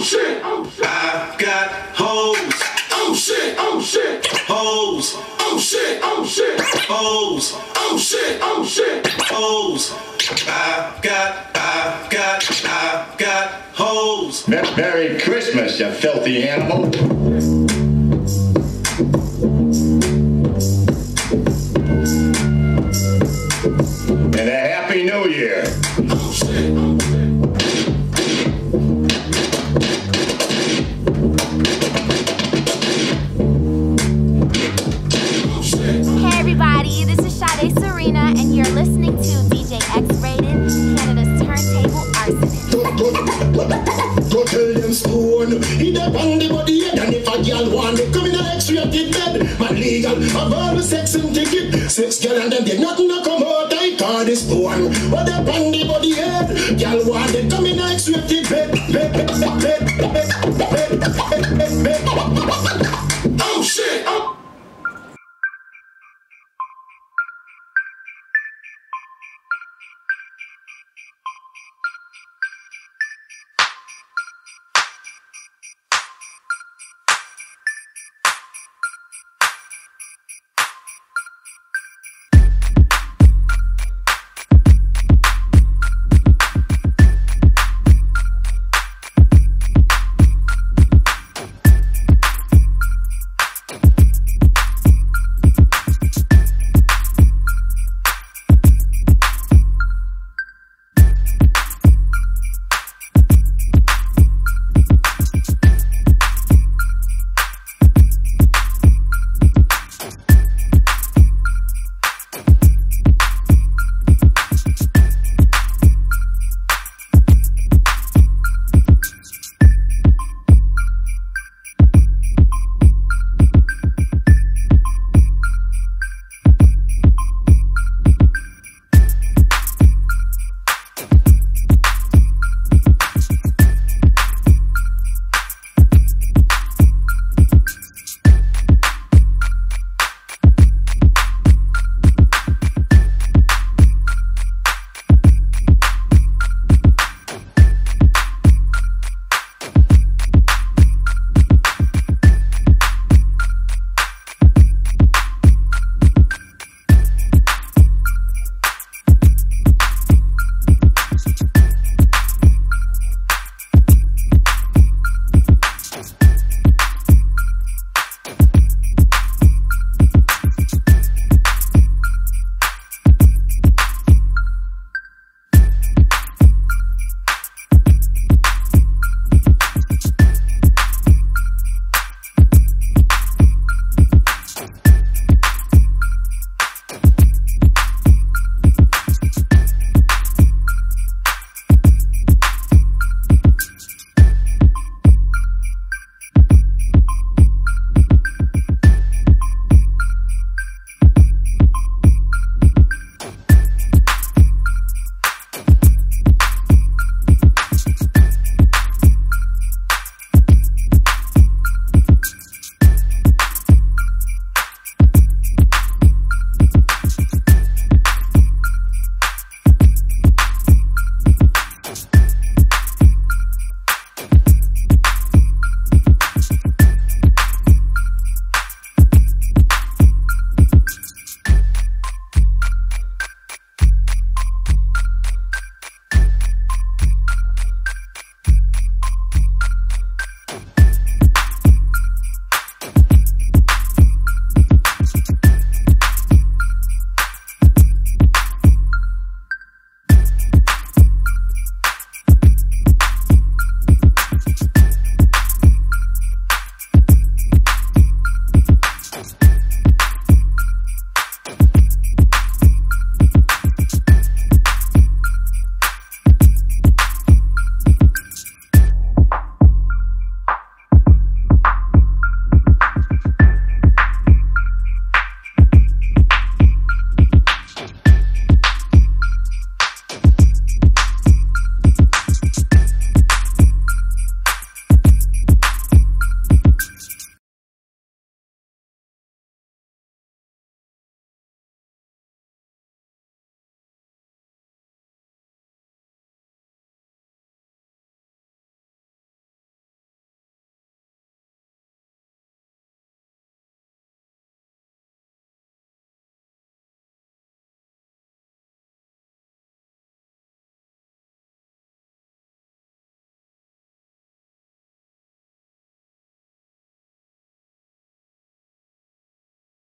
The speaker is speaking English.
shit, oh shit. I've got hoes. Oh shit, oh shit. Hoes. Oh shit, oh shit. Hoes. Oh shit, oh shit. Hoes. I've got hoes. Merry Christmas, you filthy animal. And a Happy New Year. Oh shit, oh shit. Hey everybody, this is Sade Serena, and you're listening to Djxxrated, Canada's turntable arsonist. Go tell them stone, he dey on the body head, and if a girl want to come in a X-rated bed, man legal, have all the sex and ticket. Sex girl and them they nothing to come out, I call this stone. But they on the body head, girl want to come in a X-rated bed.